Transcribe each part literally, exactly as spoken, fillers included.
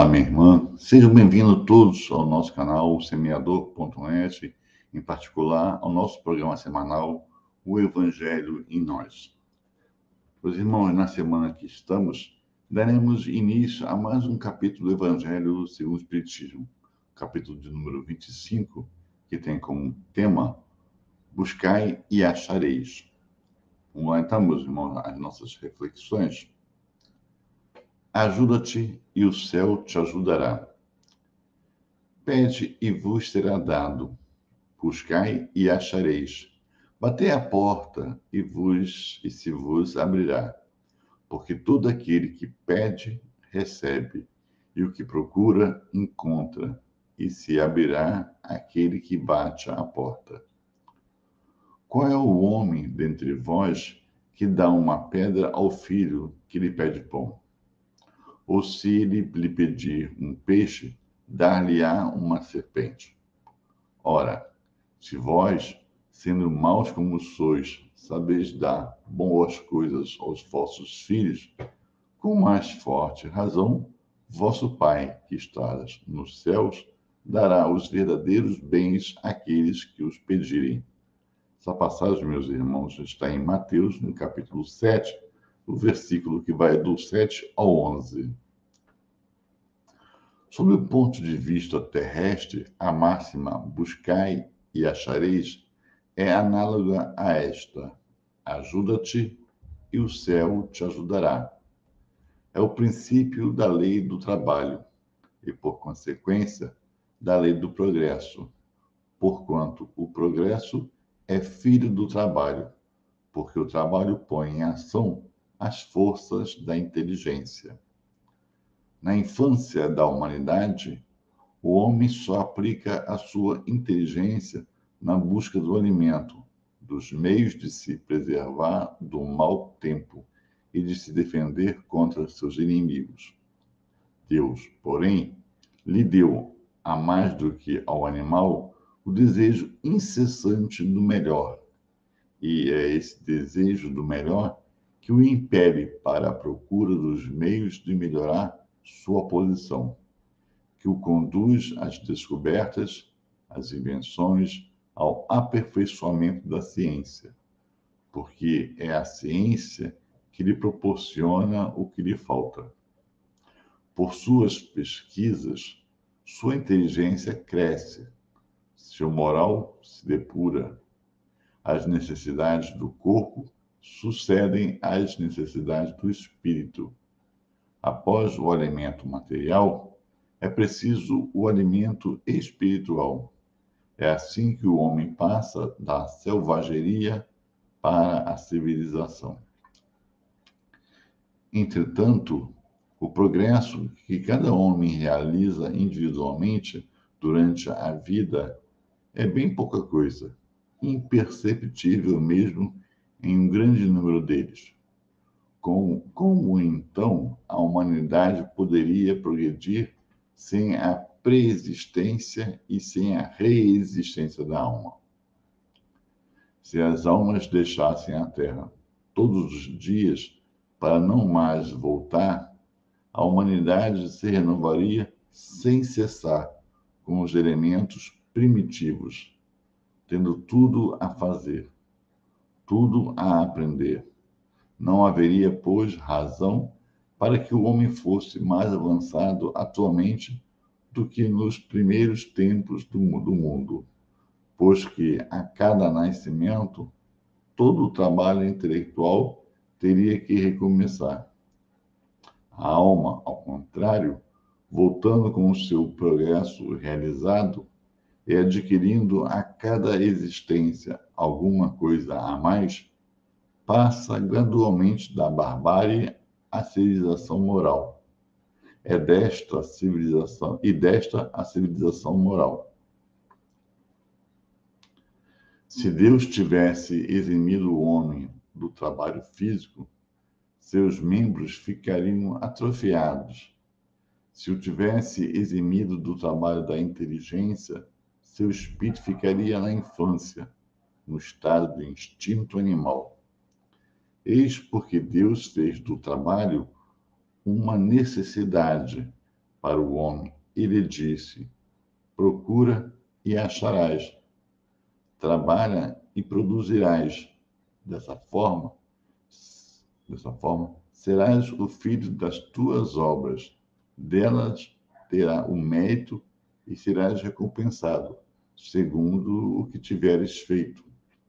Olá, minha irmã. Sejam bem-vindos todos ao nosso canal semeador ponto net, em particular ao nosso programa semanal, O Evangelho em Nós. Meus irmãos, na semana que estamos, daremos início a mais um capítulo do Evangelho segundo o Espiritismo, capítulo de número vinte e cinco, que tem como tema Buscai e achareis. Vamos lá então, meus irmãos, as nossas reflexões. Ajuda-te e o céu te ajudará. Pede e vos será dado. Buscai e achareis. Batei à porta e vos e se vos abrirá. Porque todo aquele que pede, recebe, e o que procura, encontra, e se abrirá aquele que bate à porta. Qual é o homem dentre vós que dá uma pedra ao filho que lhe pede pão? Ou se ele lhe pedir um peixe, dar-lhe-á uma serpente? Ora, se vós, sendo maus como sois, sabeis dar boas coisas aos vossos filhos, com mais forte razão, vosso Pai, que estás nos céus, dará os verdadeiros bens àqueles que os pedirem. Essa passagem, meus irmãos, está em Mateus, no capítulo sete, o versículo que vai do sete ao onze. Sob o ponto de vista terrestre, a máxima buscai e achareis é análoga a esta: ajuda-te e o céu te ajudará. É o princípio da lei do trabalho e, por consequência, da lei do progresso, porquanto o progresso é filho do trabalho, porque o trabalho põe em ação as forças da inteligência. Na infância da humanidade, o homem só aplica a sua inteligência na busca do alimento, dos meios de se preservar do mau tempo e de se defender contra seus inimigos. Deus, porém, lhe deu, a mais do que ao animal, o desejo incessante do melhor. E é esse desejo do melhor que o impele para a procura dos meios de melhorar sua posição, que o conduz às descobertas, às invenções, ao aperfeiçoamento da ciência, porque é a ciência que lhe proporciona o que lhe falta. Por suas pesquisas, sua inteligência cresce, seu moral se depura, as necessidades do corpo sucedem às necessidades do espírito. Após o alimento material, é preciso o alimento espiritual. É assim que o homem passa da selvageria para a civilização. Entretanto, o progresso que cada homem realiza individualmente durante a vida é bem pouca coisa, imperceptível mesmo em um grande número deles. Como, como então a humanidade poderia progredir sem a preexistência e sem a reexistência da alma? Se as almas deixassem a Terra todos os dias para não mais voltar, a humanidade se renovaria sem cessar com os elementos primitivos, tendo tudo a fazer, tudo a aprender. Não haveria, pois, razão para que o homem fosse mais avançado atualmente do que nos primeiros tempos do mundo, pois que a cada nascimento todo o trabalho intelectual teria que recomeçar. A alma, ao contrário, voltando com o seu progresso realizado e adquirindo a cada existência alguma coisa a mais, passa gradualmente da barbárie à civilização moral. É desta civilização e desta a civilização moral. Se Deus tivesse eximido o homem do trabalho físico, seus membros ficariam atrofiados. Se o tivesse eximido do trabalho da inteligência, seu espírito ficaria na infância, no estado de instinto animal. Eis porque Deus fez do trabalho uma necessidade, para o homem e lhe disse: procura e acharás, trabalha e produzirás. Dessa forma, dessa forma, serás o filho das tuas obras, delas terá o mérito e serás recompensado, segundo o que tiveres feito.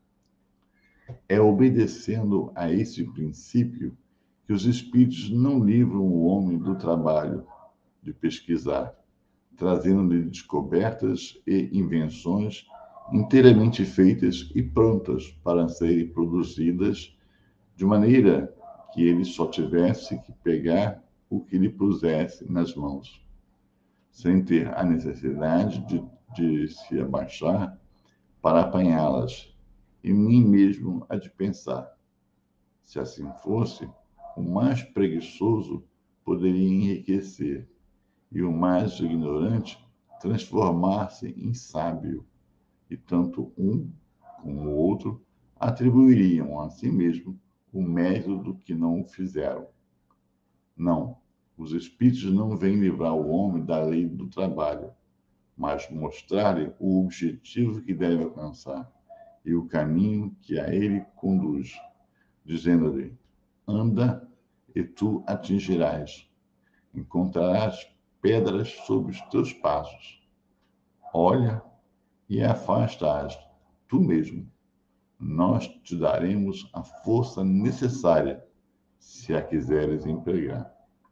É obedecendo a esse princípio que os espíritos não livram o homem do trabalho de pesquisar, trazendo-lhe descobertas e invenções inteiramente feitas e prontas para serem produzidas, de maneira que ele só tivesse que pegar o que lhe pusesse nas mãos, sem ter a necessidade de, de se abaixar para apanhá-las, e nem mesmo a de pensar. Se assim fosse, o mais preguiçoso poderia enriquecer, e o mais ignorante transformar-se em sábio, e tanto um como o outro atribuiriam a si mesmo o mérito do que não o fizeram. Não, os espíritos não vêm livrar o homem da lei do trabalho, mas mostrar-lhe o objetivo que deve alcançar e o caminho que a ele conduz, dizendo-lhe: anda e tu atingirás, encontrarás pedras sob os teus passos. Olha e afasta-as tu mesmo. Nós te daremos a força necessária, se a quiseres empregar.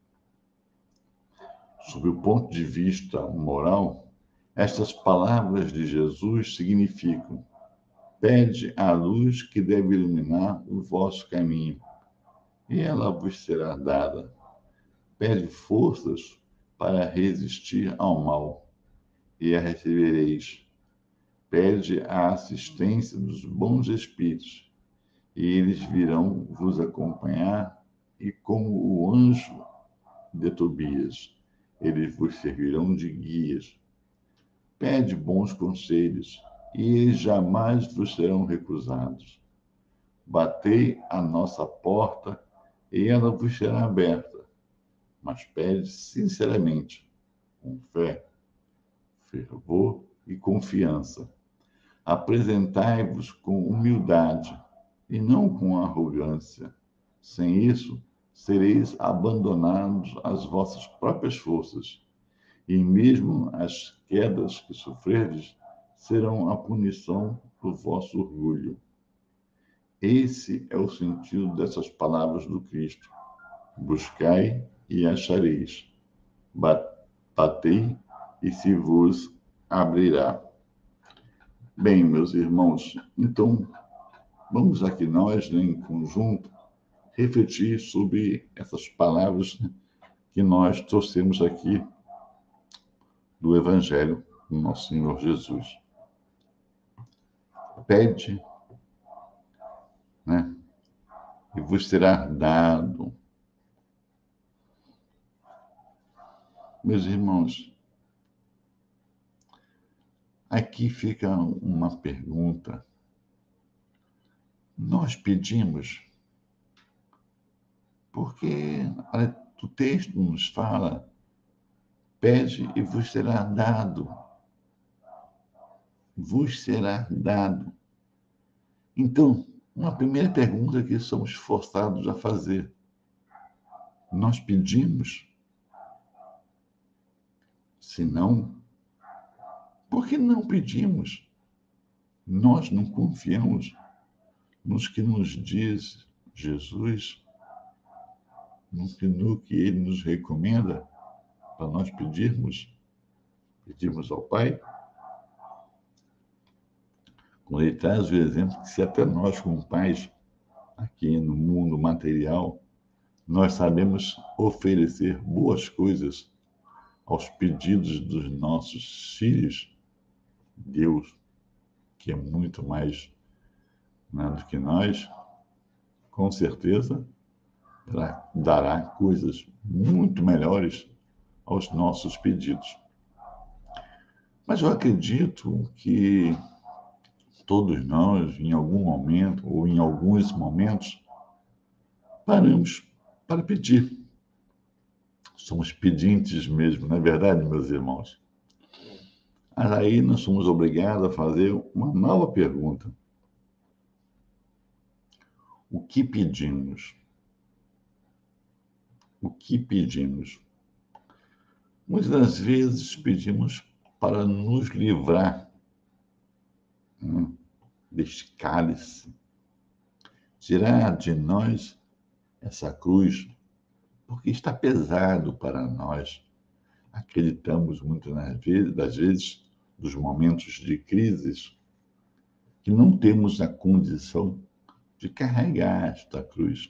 Sob o ponto de vista moral, estas palavras de Jesus significam: pede a luz que deve iluminar o vosso caminho, e ela vos será dada. Pede forças para resistir ao mal, e a recebereis. Pede a assistência dos bons espíritos, e eles virão vos acompanhar, e como o anjo de Tobias, eles vos servirão de guias. Pede bons conselhos, e eles jamais vos serão recusados. Batei à nossa porta, e ela vos será aberta, mas pede sinceramente, com fé, fervor e confiança. Apresentai-vos com humildade e não com arrogância. Sem isso, sereis abandonados às vossas próprias forças, e mesmo as quedas que sofrerdes serão a punição do vosso orgulho. Esse é o sentido dessas palavras do Cristo. Buscai e achareis. Batei e se vos abrirá. Bem, meus irmãos, então, vamos aqui nós, né, em conjunto, refletir sobre essas palavras que nós trouxemos aqui do Evangelho do nosso Senhor Jesus. Pede, né, e vos será dado. Meus irmãos, aqui fica uma pergunta. Nós pedimos porque o texto nos fala: pede e vos será dado. Vos será dado. Então, uma primeira pergunta que somos forçados a fazer: nós pedimos? Se não, por que não pedimos? Nós não confiamos nos que nos diz Jesus, no que, no que ele nos recomenda para nós pedirmos, pedirmos ao Pai? Quando ele traz o exemplo que se até nós, como pais, aqui no mundo material, nós sabemos oferecer boas coisas aos pedidos dos nossos filhos, Deus, que é muito mais, né, do que nós, com certeza dará coisas muito melhores aos nossos pedidos. Mas eu acredito que todos nós, em algum momento, ou em alguns momentos, paramos para pedir. Somos pedintes mesmo, não é verdade, meus irmãos? Mas aí nós somos obrigados a fazer uma nova pergunta. O que pedimos? O que pedimos? Muitas das vezes pedimos para nos livrar, né, deste cálice, tirar de nós essa cruz, porque está pesado para nós. Acreditamos muitas das vezes, nos momentos de crises, que não temos a condição de carregar esta cruz.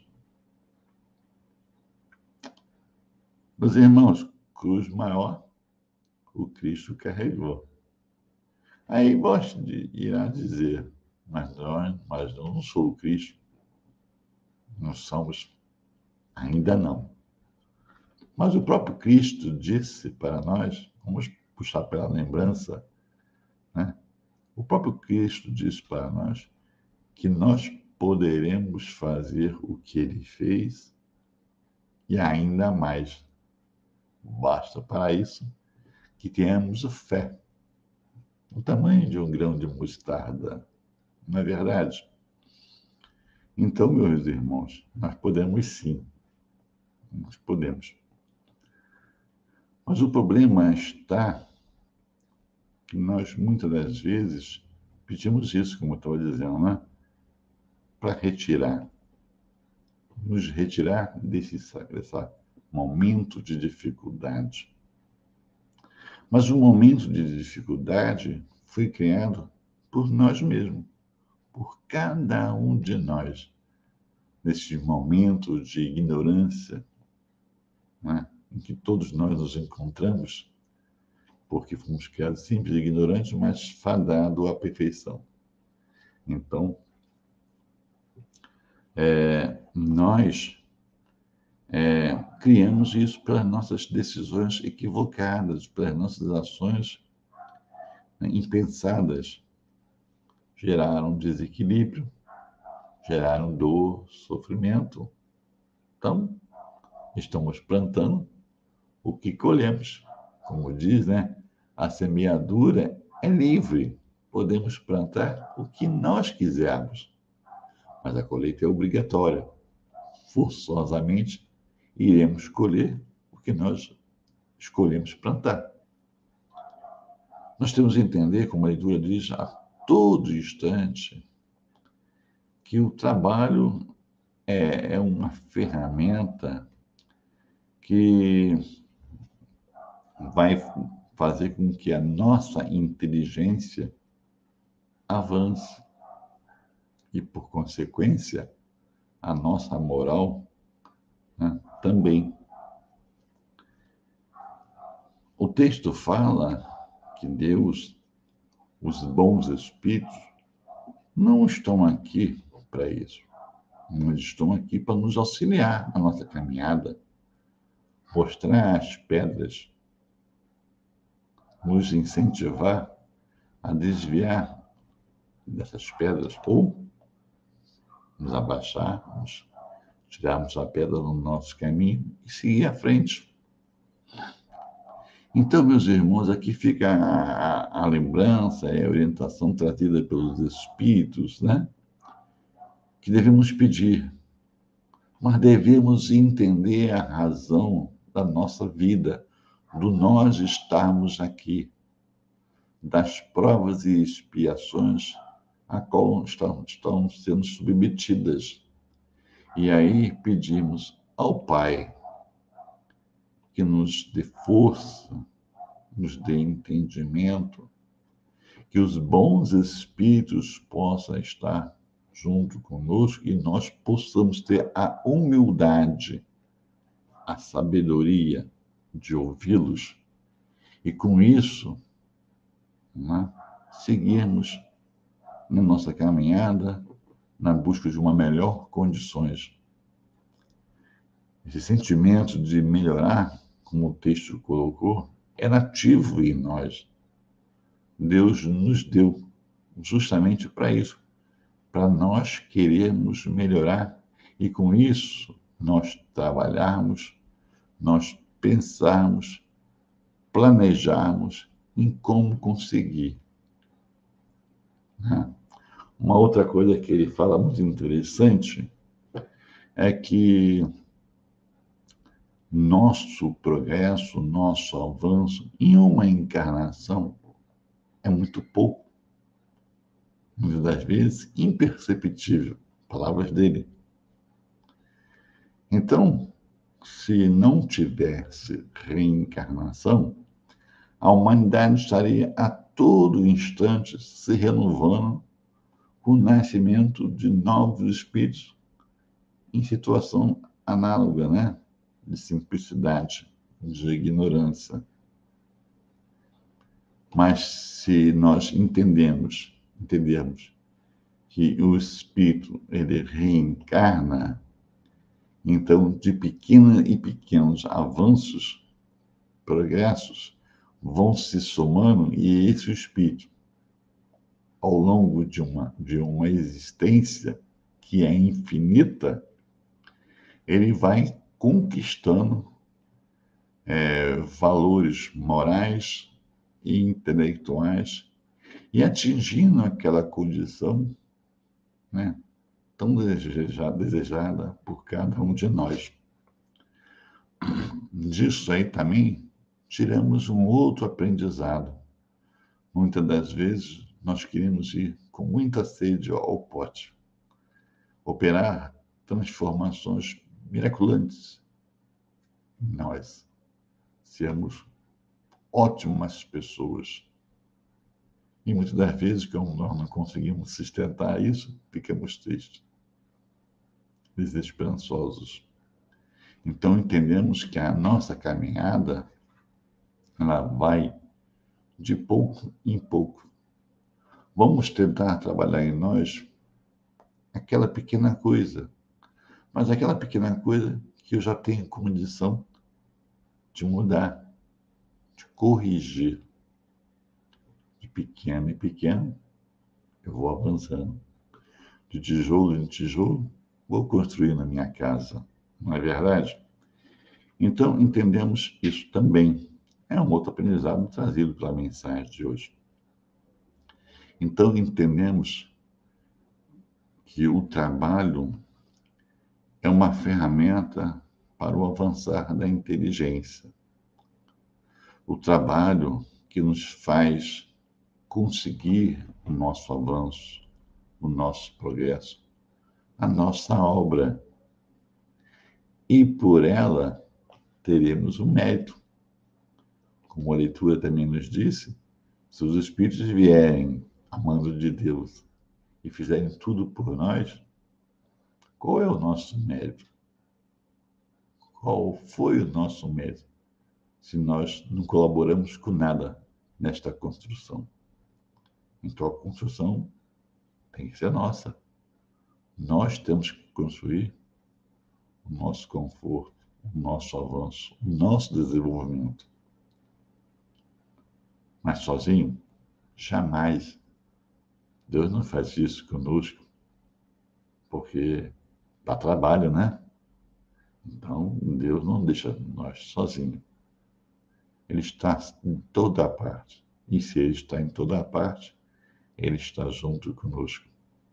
Meus irmãos, cruz maior, o Cristo carregou. Aí você irá dizer, mas nós, mas eu não sou o Cristo. Nós somos, ainda não. Mas o próprio Cristo disse para nós, vamos puxar pela lembrança, né? O próprio Cristo disse para nós que nós poderemos fazer o que ele fez e ainda mais. Basta para isso que tenhamos fé, o tamanho de um grão de mostarda, não é verdade? Então, meus irmãos, nós podemos sim, nós podemos. Mas o problema está que nós, muitas das vezes, pedimos isso, como eu estava dizendo, né? Para retirar, nos retirar desse, desse momento de dificuldade. Mas o momento de dificuldade foi criado por nós mesmos, por cada um de nós, nesse momento de ignorância, né, em que todos nós nos encontramos, porque fomos criados simples e ignorantes, mas fadados à perfeição. Então, é, nós é, criamos isso pelas nossas decisões equivocadas, pelas nossas ações, né, impensadas. Geraram desequilíbrio, geraram dor, sofrimento. Então, estamos plantando o que colhemos. Como diz, né? A semeadura é livre. Podemos plantar o que nós quisermos, mas a colheita é obrigatória. Forçosamente, iremos colher o que nós escolhemos plantar. Nós temos que entender, como a leitura diz, a todo instante, que o trabalho é, é uma ferramenta que vai fazer com que a nossa inteligência avance e, por consequência, a nossa moral, né, também. O texto fala que Deus, os bons espíritos, não estão aqui para isso. Eles estão aqui para nos auxiliar na nossa caminhada, mostrar as pedras, nos incentivar a desviar dessas pedras ou nos abaixarmos, tirarmos a pedra do nosso caminho e seguir à frente. Então, meus irmãos, aqui fica a, a, a lembrança e a orientação trazida pelos Espíritos, né? Que devemos pedir, mas devemos entender a razão da nossa vida, do nós estarmos aqui, das provas e expiações a qual estão, estão sendo submetidas. E aí pedimos ao Pai que nos dê força, nos dê entendimento, que os bons espíritos possam estar junto conosco e nós possamos ter a humildade, a sabedoria de ouvi-los e, com isso, né, seguirmos na nossa caminhada na busca de uma melhor condições. Esse sentimento de melhorar, como o texto colocou, é nativo em nós. Deus nos deu justamente para isso, para nós querermos melhorar e, com isso, nós trabalharmos, nós pensarmos, planejarmos em como conseguir, né? Uma outra coisa que ele fala muito interessante é que nosso progresso, nosso avanço em uma encarnação é muito pouco, muitas das vezes imperceptível, palavras dele. Então, se não tivesse reencarnação, a humanidade estaria a todo instante se renovando com o nascimento de novos espíritos em situação análoga, né? De simplicidade, de ignorância. Mas se nós entendemos, entendermos que o espírito ele reencarna, então de pequenos e pequenos avanços, progressos, vão se somando e esse espírito, ao longo de uma, de uma existência que é infinita, ele vai conquistando é, valores morais e intelectuais e atingindo aquela condição, né, tão desejada, desejada por cada um de nós. Disso aí também tiramos um outro aprendizado. Muitas das vezes nós queremos ir com muita sede ao pote, operar transformações miraculantes em nós, sermos ótimas pessoas. E muitas das vezes, como nós não conseguimos sustentar isso, ficamos tristes, desesperançosos. Então entendemos que a nossa caminhada ela vai de pouco em pouco. Vamos tentar trabalhar em nós aquela pequena coisa, mas aquela pequena coisa que eu já tenho condição de mudar, de corrigir. De pequeno em pequeno, eu vou avançando. De tijolo em tijolo, vou construindo a minha casa. Não é verdade? Então, entendemos isso também. É um outro aprendizado trazido pela mensagem de hoje. Então, entendemos que o trabalho é uma ferramenta para o avançar da inteligência. O trabalho que nos faz conseguir o nosso avanço, o nosso progresso, a nossa obra. E por ela teremos o mérito. Como a leitura também nos disse, se os espíritos vierem amando de Deus e fizerem tudo por nós, qual é o nosso mérito? Qual foi o nosso mérito se nós não colaboramos com nada nesta construção? Então a construção tem que ser nossa. Nós temos que construir o nosso conforto, o nosso avanço, o nosso desenvolvimento. Mas sozinho, jamais. Deus não faz isso conosco, porque dá trabalho, né? Então, Deus não deixa nós sozinhos. Ele está em toda a parte. E se Ele está em toda a parte, Ele está junto conosco.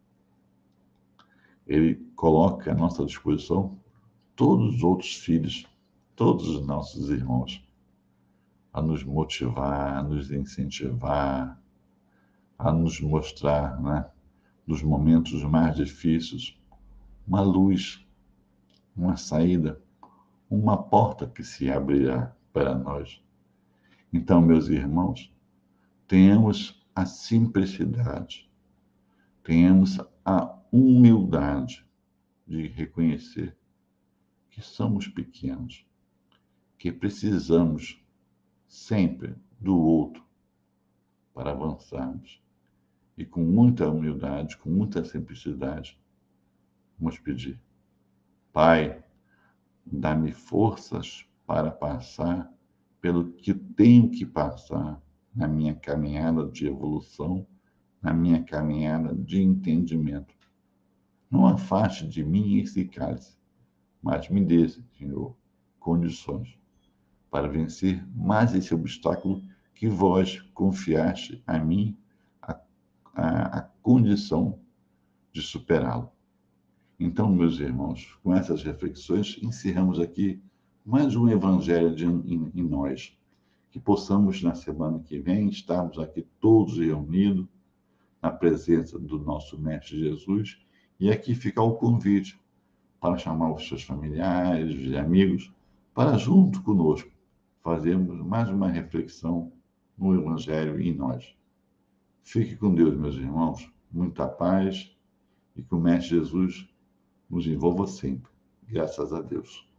Ele coloca à nossa disposição todos os outros filhos, todos os nossos irmãos, a nos motivar, a nos incentivar, a nos mostrar, né, nos momentos mais difíceis, uma luz, uma saída, uma porta que se abrirá para nós. Então, meus irmãos, tenhamos a simplicidade, tenhamos a humildade de reconhecer que somos pequenos, que precisamos sempre do outro para avançarmos. E com muita humildade, com muita simplicidade, vamos pedir: Pai, dá-me forças para passar pelo que tenho que passar na minha caminhada de evolução, na minha caminhada de entendimento. Não afaste de mim esse cálice, mas me dê, Senhor, condições para vencer mais esse obstáculo que vós confiaste a mim a, a, a condição de superá-lo. Então, meus irmãos, com essas reflexões, encerramos aqui mais um Evangelho de, em, em nós. Que possamos, na semana que vem, estarmos aqui todos reunidos na presença do nosso Mestre Jesus. E aqui fica o convite para chamar os seus familiares e amigos para, junto conosco, fazermos mais uma reflexão no Evangelho em nós. Fique com Deus, meus irmãos. Muita paz e que o Mestre Jesus nos envolva sempre. Graças a Deus.